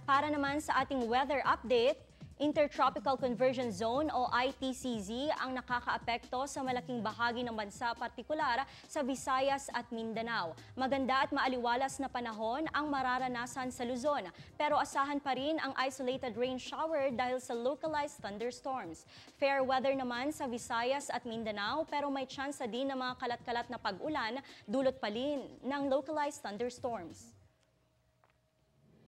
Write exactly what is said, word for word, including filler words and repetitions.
Para naman sa ating weather update, Intertropical Convergence Zone o I T C Z ang nakakaapekto sa malaking bahagi ng bansa, partikular sa Visayas at Mindanao. Maganda at maaliwalas na panahon ang mararanasan sa Luzon, pero asahan pa rin ang isolated rain shower dahil sa localized thunderstorms. Fair weather naman sa Visayas at Mindanao, pero may tsansa din ng mga kalat-kalat na pag-ulan dulot pa rin ng localized thunderstorms.